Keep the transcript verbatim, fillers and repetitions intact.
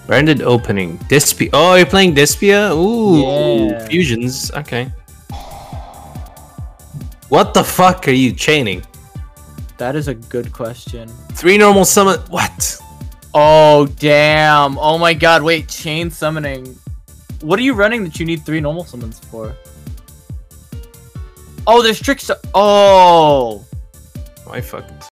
Branded opening. Dystopia. Oh, you're playing Dystopia? Ooh, Yeah. fusions. Okay. What the fuck are you chaining? That is a good question. Three normal summon. What? Oh, damn. Oh my god, wait, chain summoning. What are you running that you need three normal summons for? Oh, there's tricks. Oh. I fucking